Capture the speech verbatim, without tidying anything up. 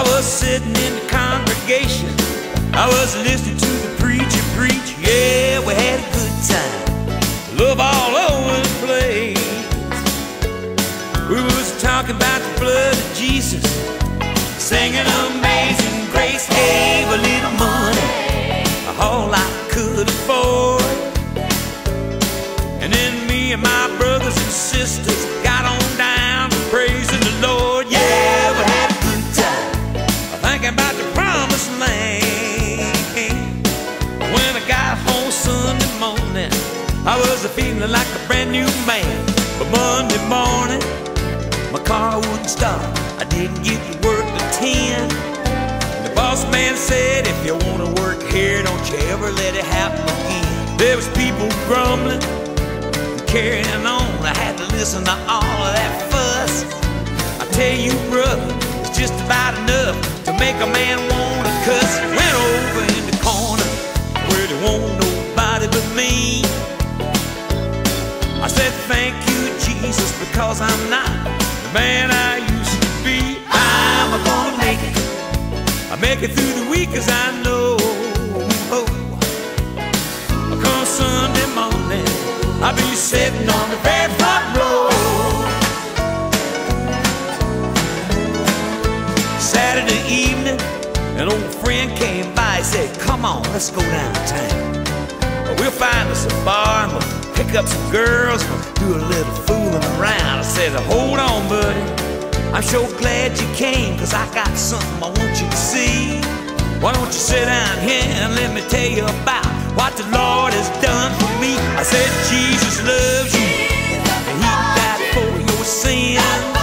was sitting in the congregation, I was listening to the preacher preach. Yeah, we had a good time, love all over the place. We was talking about the blood of Jesus, singing Amazing Grace. Gave a little money, all I could afford, and then me and my brothers and sisters got on down to praising the Lord. Yeah, we had a good time, thinking about the promised land. When I got home Sunday morning, I was feeling like a brand new man. But Monday morning, my car wouldn't start. I didn't get to work till ten. The boss man said, if you want to work here, don't you ever let it happen again. There was people grumbling and carrying on. I had to listen to all of that fuss. I tell you, brother, it's just about enough to make a man want to cuss. Went over in the corner where there won't nobody but me. I said, thank you, Jesus, because I'm not the man I used to be. I'm gonna make it. I make it through the week, as I know. Oh, come Sunday morning, I'll be sitting on the very front row. Saturday evening, an old friend came by. He said, come on, let's go downtown. We'll find us a bar and we'll pick up some girls and we'll do a little fooling around. I said, hold on, buddy, I'm sure glad you came, cause I got something I want you to see. Why don't you sit down here and let me tell you about what the Lord has done for me. I said, Jesus loves you and He died for your sins.